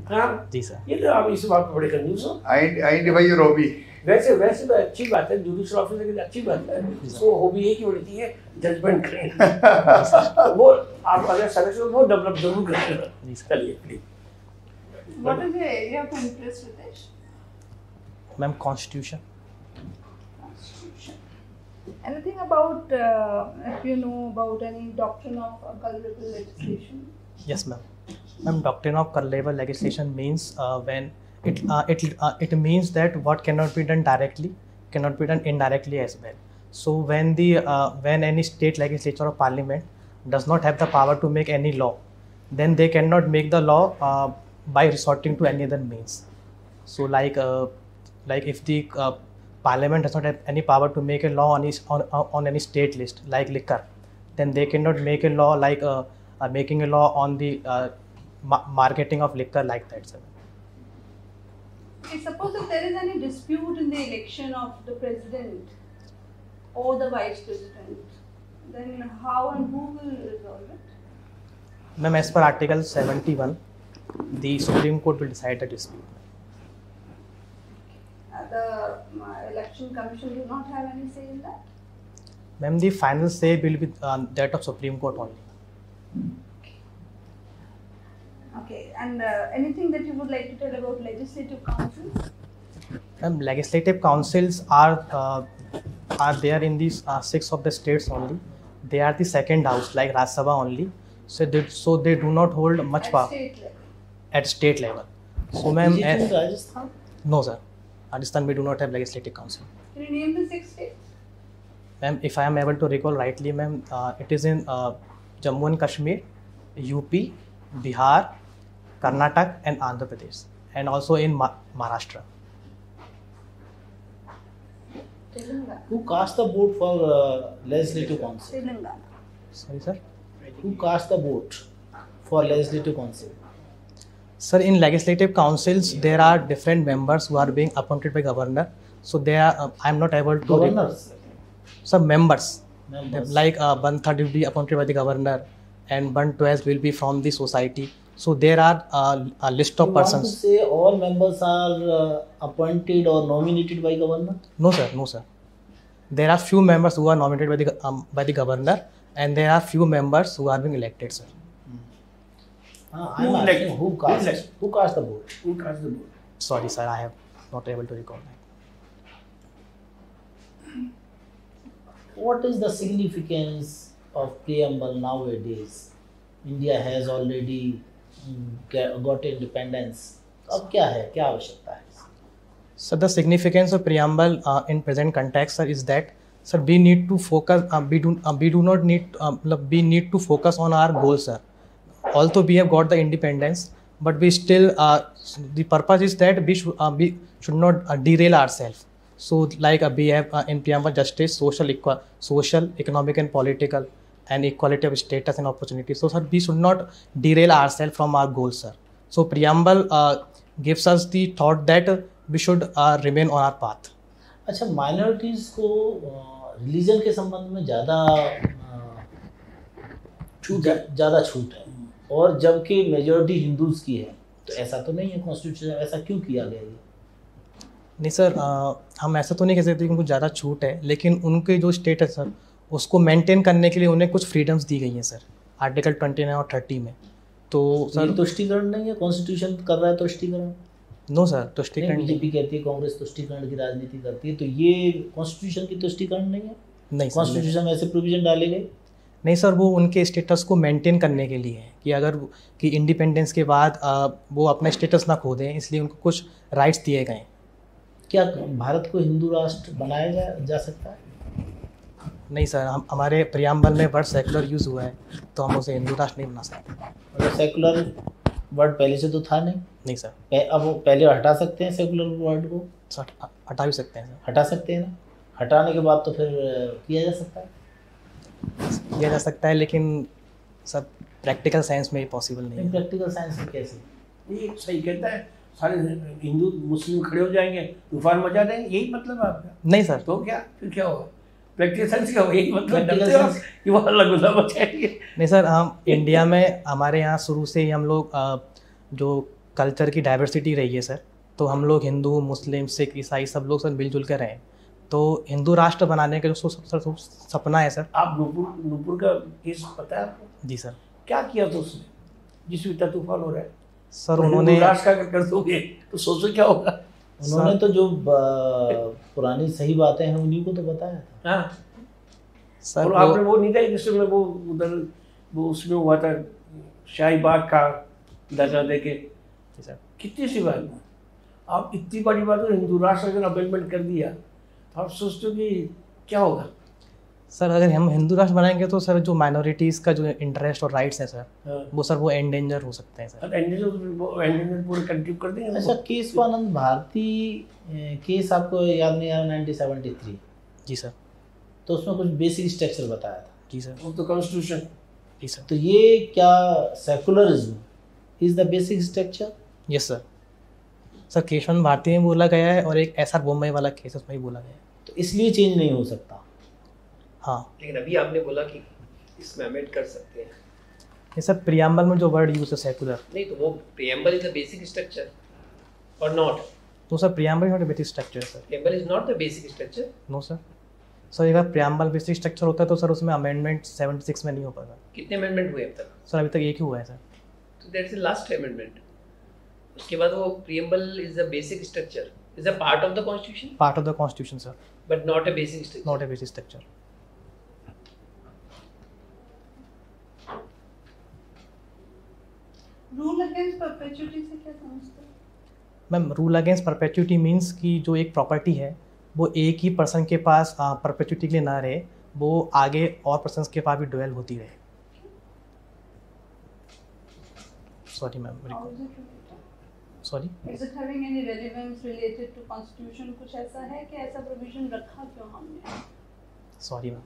हाँ जी सर। ये तो आप इस बात पे बड़े कंफ्यूज हो। Identify your hobby. वैसे तो अच्छी बात है, जुडिशल ऑफिसर की अच्छी बात है, वो हॉबी एक ही बड़ी थी है जजमेंट करें। वो आप अगर सदस्य हो वो डेवलप जरूर करें। चलिए please. What is your area of interest, Ritesh? Ma'am constitution. Constitution. Anything about, if you know about any doctrine of colorable legislation? Yes, ma'am. Ma'am, doctrine of colorable legislation means when it means that what cannot be done directly cannot be done indirectly as well. So when any state legislature or parliament does not have the power to make any law, then they cannot make the law by resorting to any other means. So like if the parliament does not have any power to make a law on any state list like liquor, then they cannot make a law like making a law on the marketing of liquor like that, sir. Okay, suppose if there is any dispute in the election of the president or the vice president, then how and who will resolve it? Ma'am, as per Article 71, the Supreme Court will decide the dispute. The election commission do not have any say in that? Ma'am, the final say will be that of Supreme Court only. Okay, and anything that you would like to tell about legislative councils? Ma'am, legislative councils are there in these 6 of the states only. They are the second house like Rajya Sabha only. So they do not hold much At power state level? at state level. So ma'am, Is it in Rajasthan? no sir, Rajasthan we do not have legislative council. Can you name the 6 states? Ma'am, if I am able to recall rightly, ma'am, it is in Jammu and Kashmir, UP, Bihar, Karnataka and Andhra Pradesh, and also in Maharashtra. Telangana. Who cast the vote for legislative council? Telangana. Sorry, sir. Who cast the vote for legislative council? Sir, in legislative councils, there are different members who are being appointed by governor. So they are. I am not able to. Governors. Sir, members. Members. Like 1/3 will be appointed by the governor, and 1/12 will be from the society. So there are a list of You want to persons. say all members are appointed or nominated by governor? No, sir. No, sir. There are few members who are nominated by the governor, and there are few members who are being elected, sir. I'm asking who cast the vote? Who cast the vote? Sorry, sir. I have not able to recall that. What is the significance of preamble nowadays? India has already got independence. अब क्या है, क्या आवश्यकता है? So the significance of preamble in present context, sir, is that, sir, we need to focus. We need to focus on our goals, sir. Although we have got the independence, but we still the purpose is that we should not derail ourselves. So like we have in preamble justice, social, economic and political, and equality of status and opportunity. So sir, we should not derail ourselves from our goals, sir. So preamble gives us the thought that we should remain on our path. अच्छा, minorities को religion के संबंध में ज़्यादा छूट है, और जबकि मेजॉरिटी हिंदूज की है, तो ऐसा तो नहीं है कॉन्स्टिट्यूशन में, ऐसा क्यों किया गया ये? नहीं सर, हम ऐसा तो नहीं कह सकते कि उनको ज़्यादा छूट है, लेकिन उनके जो स्टेट है सर, उसको मेंटेन करने के लिए उन्हें कुछ फ्रीडम्स दी गई हैं सर, आर्टिकल 29 और 30 में। तो सर तुष्टीकरण नहीं है, कॉन्स्टिट्यूशन कर रहा है तुष्टीकरण? नो सर, तुष्टीकरण बीजेपी कहती है, कांग्रेस तुष्टीकरण की राजनीति करती है, तो ये कॉन्स्टिट्यूशन की तुष्टीकरण नहीं है? नहीं सर, कॉन्स्टिट्यूशन में ऐसे प्रोविजन डाले गए नहीं सर, वो उनके स्टेटस को मेंटेन करने के लिए है कि अगर कि इंडिपेंडेंस के बाद वो अपना स्टेटस ना खो दें, इसलिए उनको कुछ राइट्स दिए गए हैं। क्या भारत को हिंदू राष्ट्र बनाया जा सकता है? नहीं सर, हमारे प्रियम्बल में वर्ड सेकुलर यूज़ हुआ है, तो हम उसे हिंदू राष्ट्र नहीं बना सकते। मतलब सेकुलर वर्ड पहले से तो था नहीं? नहीं सर। अब वो पहले हटा सकते हैं सेकुलर वर्ड को? सर हटा भी सकते हैं सर। हटा सकते हैं ना, हटाने के बाद तो फिर किया जा सकता है? किया जा सकता है, लेकिन सर प्रैक्टिकल साइंस में पॉसिबल नहीं है। प्रैक्टिकल साइंस में कैसे? ये सही कहता है, सारे हिंदू मुस्लिम खड़े हो जाएंगे, तूफान मचा देंगे, यही मतलब है आपका? नहीं सर। तो क्या फिर क्या होगा? प्रैक्टिकल साइंस क्या होगा? यही मतलब डरते हो कि वो अलग मचाएंगे? नहीं सर, हम इंडिया में हमारे यहाँ शुरू से ही हम लोग जो कल्चर की डाइवर्सिटी रही है सर, तो हम लोग हिंदू, मुस्लिम, सिख, ईसाई सब लोग सर मिलजुल कर रहें। तो हिंदू राष्ट्र बनाने का जो सपना है सर। आप नूपुर का केस पता है आपको? जी सर। क्या किया था उसने? जिस भी तूफान हो रहा है सर, तो उन्होंने राष्ट्र का कर दोगे तो सोचो क्या होगा। उन्होंने तो जो पुरानी सही बातें हैं उन्हीं को तो बताया था। हाँ सर, और आपने वो नहीं था जिसमें वो उधर वो उसमें हुआ था शाही बाग का दर्जा दे के, सर कितनी सी बात है। आप इतनी बड़ी बात है, हिंदू राष्ट्र अगर अमेंडमेंट कर दिया तो आप सोचते हो कि क्या होगा। सर, अगर हम हिंदू राष्ट्र बनाएंगे तो सर जो माइनॉरिटीज़ का जो इंटरेस्ट और राइट्स हैं सर, हाँ। वो सर वो एंडेंजर हो सकते हैं सर। एंडेंजर पूरे कंट्री कर देंगे। अच्छा, केशवानंद भारती केस आपको याद नहीं आ रहा? 1973। जी सर। तो उसमें कुछ बेसिक स्ट्रक्चर बताया था। जी सर। वो तो कॉन्स्टिट्यूशन। जी सर। तो ये क्या secularism is the basic structure? Yes sir. Sir, Kesavananda Bharati में बोला गया है और एक SR बोम्मई वाला केस उसमें भी बोला गया है। तो इसलिए चेंज नहीं हो सकता। हाँ, लेकिन अभी आपने बोला कि इसमें अमेंड कर सकते हैं। ये सर प्रियम्बल में जो वर्ड यूज है सेकुलर, नहीं तो वो preamble is the basic structure और नॉट? तो sir preamble not basic structure sir. Preamble is not the basic structure. No sir. Sir, अगर प्रियम्बल बेसिक स्ट्रक्चर होता है तो सर उसमें अमेंडमेंट 76 में नहीं हो पाएगा। कितने अमेंडमेंट हुए अब तक? सर, अभी तक एक ही हुआ है सर। तो दैट्स द लास्ट अमेंडमेंट। उसके बाद वो preamble is the basic structure, is a part of the constitution, part of the constitution sir, but not a basic structure. Not a basic structure. Rule against perpetuity से क्या समझते हैं? Ma'am, rule against perpetuity means कि जो एक property है वो एक ही पर्सन के पास परपेचुइटी के लिए ना रहे, वो आगे और पर्सन्स के पास भी ड्वेल होती रहे। Sorry ma'am, How is it related? Sorry. Is it having any relevance related to constitution? कुछ ऐसा है कि ऐसा प्रोविजन रखा क्यों हमने? Sorry ma'am.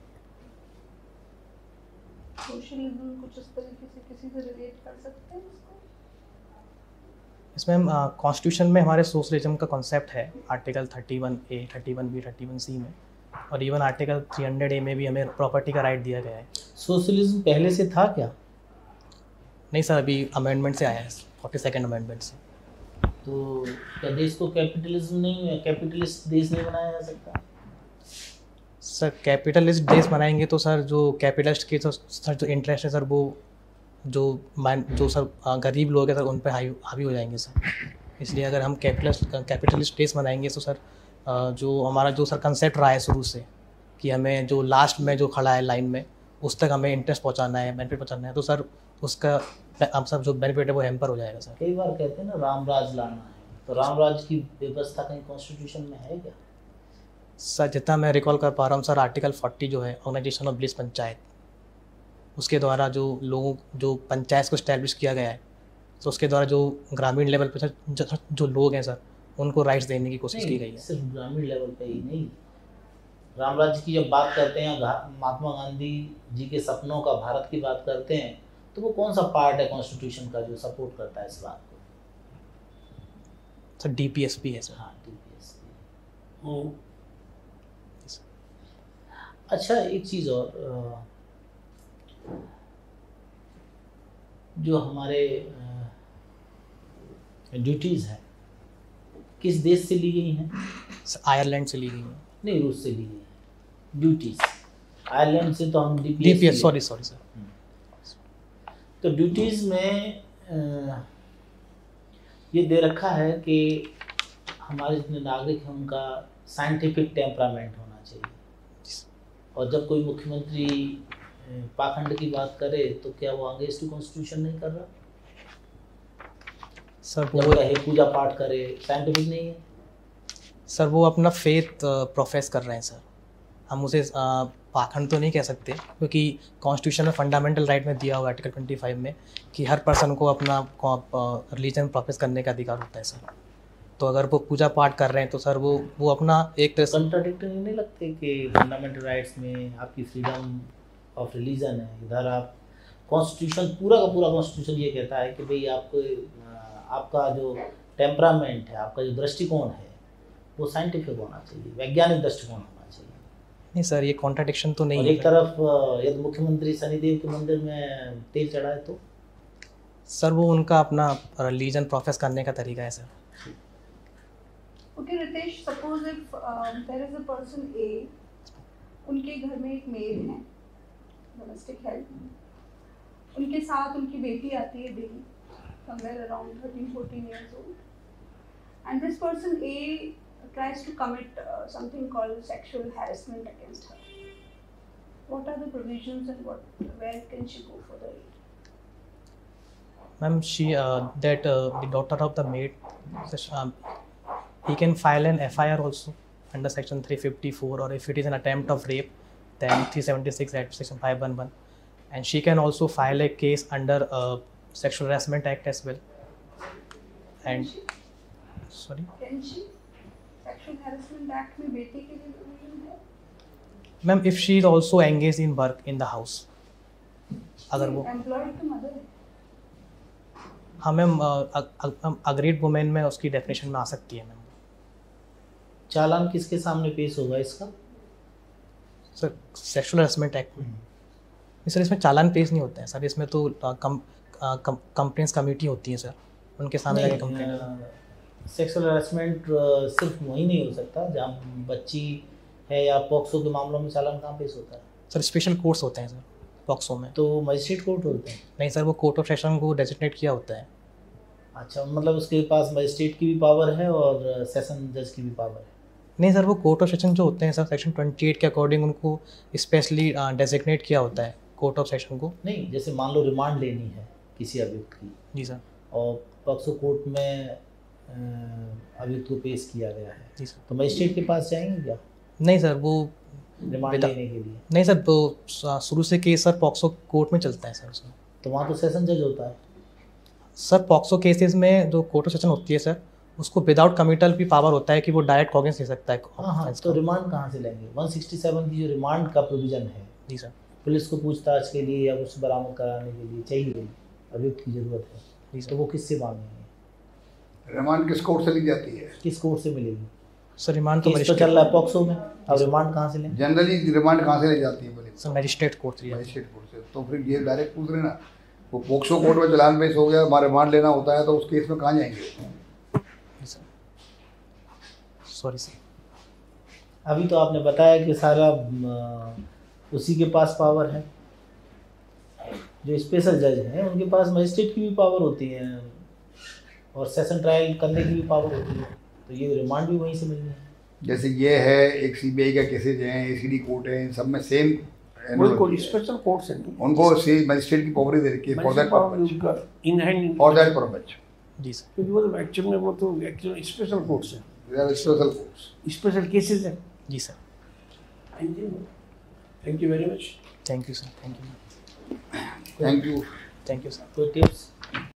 सोशलिज्म कुछ इस तरीके से किसी से रिलेट कर सकते हैं इसको? इसमें कॉन्स्टिट्यूशन में हमारे सोशलिज्म का कॉन्सेप्ट है आर्टिकल 31A, 31B, 31C में, और इवन आर्टिकल 300A में भी हमें प्रॉपर्टी का राइट दिया गया है। सोशलिज्म पहले से था क्या? नहीं सर, अभी अमेंडमेंट से आया है, 42nd अमेंडमेंट से। तो क्या देश को कैपिटलिज्म नहीं, कैपिटलिस्ट देश नहीं बनाया जा सकता? सर, कैपिटलिस्ट देश बनाएंगे तो सर जो कैपिटलिस्ट के सर जो इंटरेस्ट है सर, वो जो सर गरीब लोग हैं सर उन पर हावी हो जाएंगे सर। इसलिए अगर हम कैपिटलिस्ट देश बनाएंगे तो सर जो हमारा जो सर कंसेप्ट रहा है शुरू से कि हमें जो लास्ट में जो खड़ा है लाइन में उस तक हमें इंटरेस्ट पहुंचाना है, बेनिफिट पहुंचाना है, तो सर उसका हम सब जो बेनिफिट है वो हैम्पर हो जाएगा सर। कई बार कहते हैं ना रामराज लाना है, तो रामराज की व्यवस्था कहीं कॉन्स्टिट्यूशन में है क्या? सर, जितना मैं रिकॉल कर पा रहा हूँ सर, आर्टिकल 40 जो है ऑर्गेनाइजेशन ऑफ विलेज पंचायत, उसके द्वारा जो लोगों जो पंचायत को इस्टेब्लिश किया गया है, तो उसके द्वारा जो ग्रामीण लेवल पर जो लोग हैं सर उनको राइट्स देने की कोशिश की गई है। सिर्फ ग्रामीण लेवल पे ही नहीं, रामराज की जब बात करते हैं, महात्मा गांधी जी के सपनों का भारत की बात करते हैं, तो वो कौन सा पार्ट है कॉन्स्टिट्यूशन का जो सपोर्ट करता है इस बात को? सर, DPSP है सर। हाँ, DPSP। अच्छा, एक चीज़ और, जो हमारे ड्यूटीज़ हैं किस देश से ली गई हैं? सर, आयरलैंड से ली गई है। नहीं, रूस से ली गई है ड्यूटीज़। आयरलैंड से तो हम DPS, सॉरी सर। तो ड्यूटीज़ में ये दे रखा है कि हमारे जितने नागरिक हैं उनका साइंटिफिक टेम्परामेंट होना चाहिए, और जब कोई मुख्यमंत्री पाखंड की बात करे तो क्या वो अगेंस्ट कॉन्स्टिट्यूशन नहीं कर रहा? सर जब वो कहे पूजा पाठ करे, साइंटिफिक नहीं है? सर वो अपना फेथ प्रोफेस कर रहे हैं सर, हम उसे पाखंड तो नहीं कह सकते, क्योंकि कॉन्स्टिट्यूशन में फंडामेंटल राइट में दिया हुआ आर्टिकल 25 में कि हर पर्सन को अपना रिलीजन प्रोफेस करने का अधिकार होता है सर। तो अगर वो पूजा पाठ कर रहे हैं तो सर वो अपना एक तरह से कंट्राडिक्टरी नहीं लगते कि फंडामेंटल राइट्स में आपकी फ्रीडम ऑफ रिलीजन है, इधर आप कॉन्स्टिट्यूशन पूरा का पूरा कॉन्स्टिट्यूशन ये कहता है कि भाई आपको आपका जो टेम्परामेंट है, आपका जो दृष्टिकोण है वो साइंटिफिक होना चाहिए, वैज्ञानिक दृष्टिकोण होना चाहिए। नहीं सर, ये कॉन्ट्राडिक्शन तो नहीं और है। एक तरफ यदि मुख्यमंत्री शनिदेव के मंदिर में तेल चढ़ाए तो सर वो उनका अपना रिलीजन प्रोफेस करने का तरीका है sir. Okay, Ritesh, suppose if there is a person A, उनके घर में एक मेल है, domestic help, उनके साथ उनकी बेटी आती है B, somewhere around 13-14 years old, and this person A tries to commit something called sexual harassment against her. What are the provisions and where can she go for the aid? Ma'am, the daughter of the maid, he can file an FIR also under section 354, or if it is an attempt of rape, then 376 at section 511, and she can also file a case under sexual harassment act as well. And sorry, Can she? Sexual harassment act में बेटी के लिए provision है? ma'am, if she is also engaged in work in the house, अगर वो Employed तो mother है. हाँ मैम, अग्रीड वुमेन में उसकी डेफिनेशन में आ सकती है मैम. चालान किसके सामने पेश होगा इसका? सर सेक्सुअल हरासमेंट एक्ट में सर इसमें चालान पेश नहीं होते हैं सर, इसमें तो कंप्लेंट्स कमेटी होती है सर, उनके सामने जाके कंप्लेंट. सेक्सुअल हरासमेंट सिर्फ वही नहीं हो सकता जहाँ बच्ची है, या पॉक्सो के मामलों में चालान कहाँ पेश होता है? सर स्पेशल कोर्ट्स होते हैं सर पॉक्सो में. तो मजिस्ट्रेट कोर्ट होते हैं? नहीं सर, वो कोर्ट ऑफ सेशन को डेजिग्नेट किया होता है. अच्छा, मतलब उसके पास मजिस्ट्रेट की भी पावर है और सेशन जज की भी पावर है? नहीं सर, वो कोर्ट ऑफ सेशन जो होते हैं सर सेक्शन 28 के अकॉर्डिंग उनको स्पेशली डेजिग्नेट किया होता है कोर्ट ऑफ सेशन को. नहीं, जैसे मान लो रिमांड लेनी है किसी अभियुक्त की. जी सर. और पॉक्सो कोर्ट में अभियुक्त को पेश किया गया है. जी सर. तो मजिस्ट्रेट के पास जाएंगे क्या नहीं सर, वो रिमांड लेने के लिए? नहीं सर, वो शुरू से केस सर पॉक्सो कोर्ट में चलता है सर उसमें. तो वहाँ तो सेशन जज होता है. सर पॉक्सो केसेस में जो कोर्ट ऑफ सेशन होती है सर, उसको विदाउट कमिटल भी पावर होता है कि वो डायरेक्ट कॉग्निजेंस ले सकता है. हाँ, तो रिमांड कहाँ से लेंगे? 167 की जो रिमांड का प्रोविजन है, जी सर. पुलिस को पूछताछ के लिए या कुछ बरामद कराने के लिए चाहिए, अभियुक्त की जरूरत है. जी सर. तो वो किससे मांगेंगे? रिमांड किस कोर्ट से ली जाती है? किस कोर्ट से मिलेगी? सर रिमांड तो केस तो चल रहा है पॉक्सो में, अब रिमांड कहाँ से लें? जनरली रिमांड कहाँ से ली जाती है बोले? सर मजिस्ट्रेट कोर्ट से. मजिस्ट्रेट कोर्ट से. तो फिर ये डायरेक्ट पूछ रहे ना, वो पॉक्सो कोर्ट में चालान पेश हो गया, हमारा रिमांड लेना होता है, तो उस केस में कहाँ जाएंगे? Sorry sir. अभी तो आपने बताया कि सारा उसी के पास पावर है. जो स्पेशल जज हैं उनके पास मजिस्ट्रेट की भी पावर होती है और सेशन ट्रायल करने की भी पावर होती है. तो ये रिमांड भी वहीं से मिलनी है. जैसे ये है, एक सीबीआई का केसेज हैं, एसीडी कोर्ट है, इन सब में सेम स्पेशल कोर्ट है, उनको मजिस्ट्रेट की पावर दे रखी है for that purpose. In hand for that purpose. जी सर. क्योंकि वो तो एक्चुअल में वो तो एक्चुअल स्पेशल कोर्ट्स है, स्पेशल कोर्ट्स, स्पेशल केसेस है. जी sir. Thank you very much. Thank you sir. Thank you. Thank you. Thank you sir. कोई टिप्स?